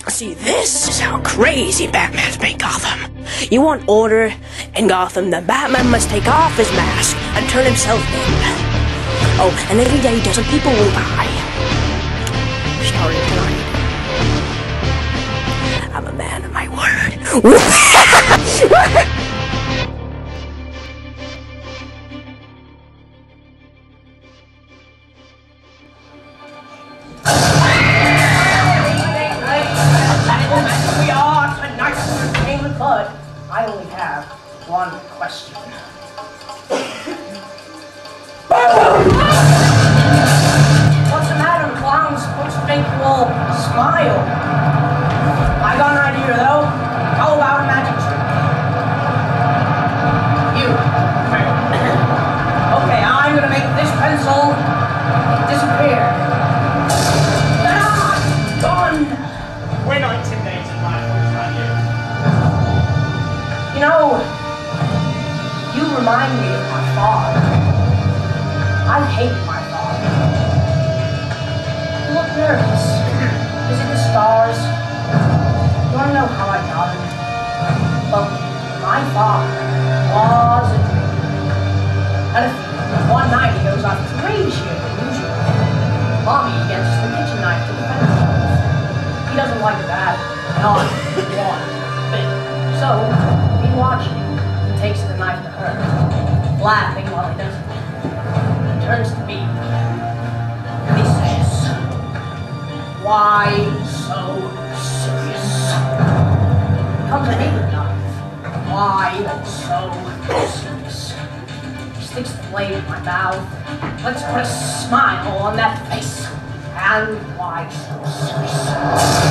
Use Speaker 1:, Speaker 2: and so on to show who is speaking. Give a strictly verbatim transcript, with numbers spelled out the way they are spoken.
Speaker 1: See, this is how crazy Batman's made Gotham. You want order in Gotham, then Batman must take off his mask and turn himself in. Oh, and every day dozen people will die. Starting tonight. I'm a man of my word.
Speaker 2: But I only have one question. What's the matter? The clown's supposed to make you all smile. I got an idea though. How about a magic trick? You. Okay, I'm gonna make this pencil disappear. Ah! Gone!
Speaker 3: We're not intimidated by it, are you?
Speaker 2: You know, you remind me of my father. I hate my father. You look nervous. Is it the stars? You want to know how I got him? Well, my father was a dreamer. And if one night he goes off crazier than usual, Mommy gets the kitchen knife to defend himself. He doesn't like that. Not one bit. So, watching, he takes the knife to her, laughing while he does it. He turns to me, and he says, "Why so serious?" He comes at me with the knife. Why so serious? He sticks the blade in my mouth, let's put a smile on that face. And why so serious?